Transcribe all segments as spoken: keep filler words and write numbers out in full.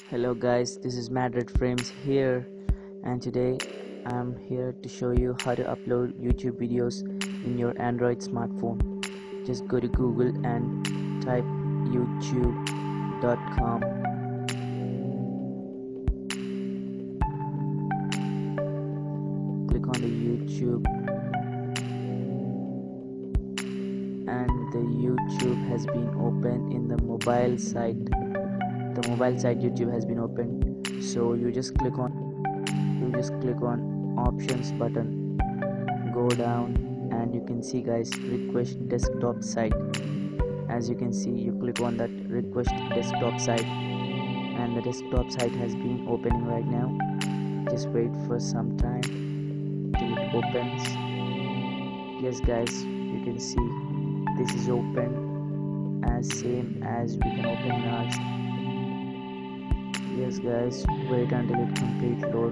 Hello guys, this is Madred Frames here, and today I'm here to show you how to upload YouTube videos in your Android smartphone. Just go to Google and type youtube dot com. Click on the YouTube, and the YouTube has been opened in the mobile site. The mobile site YouTube has been opened, so you just click on you just click on options button, go down, and you can see guys, request desktop site. As you can see, you click on that request desktop site, and the desktop site has been opening right now. Just wait for some time till it opens. Yes guys, you can see this is open as same as we can open in ours. Yes guys, wait until it complete load.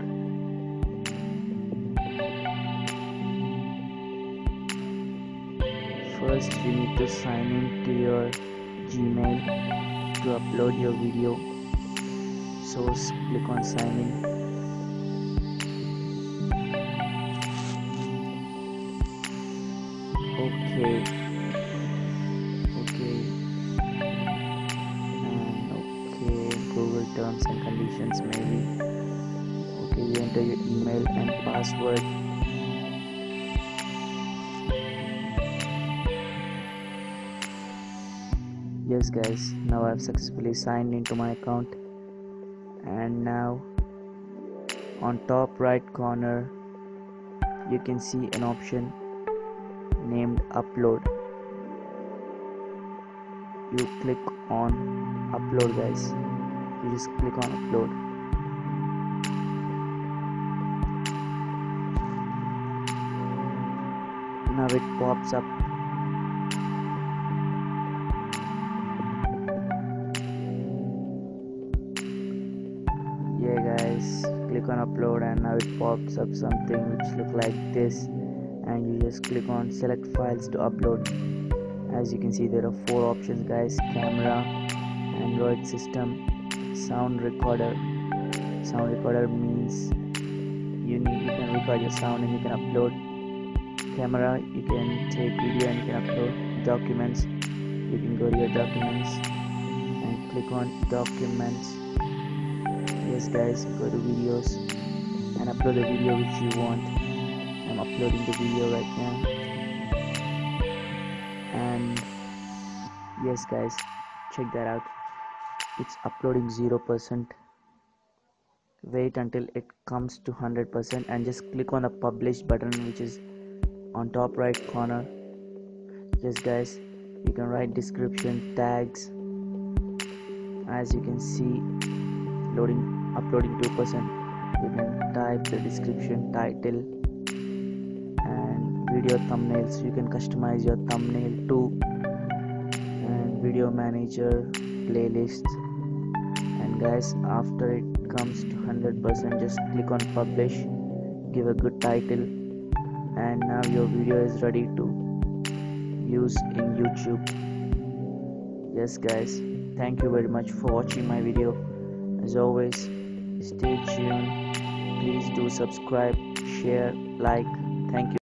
First you need to sign in to your Gmail to upload your video. So click on sign in. Okay. Okay. And okay, Google terms and conditions maybe. Okay, you enter your email and password. Yes guys, now I've successfully signed into my account, and now on top right corner you can see an option named upload. You click on upload guys. You just click on upload. Now it pops up. Yeah guys, click on upload, and now it pops up something which look like this, and you just click on select files to upload. As you can see, there are four options guys: camera, Android system, sound recorder. Sound recorder means you need you can record your sound and you can upload. Camera, you can take video and you can upload. Documents, you can go to your documents and click on documents. Yes guys, go to videos and upload the video which you want. I'm uploading the video right now, and yes guys, check that out, it's uploading zero percent. Wait until it comes to one hundred percent and just click on the publish button which is on top right corner. Yes guys, you can write description, tags. As you can see, loading uploading two percent. You can type the description, title, and video thumbnails. You can customize your thumbnail too, and video manager, playlists. And guys, after it comes to one hundred percent, just click on publish, give a good title, and now your video is ready to use in YouTube. Yes guys, thank you very much for watching my video. As always, stay tuned. Please do subscribe, share, like. Thank you.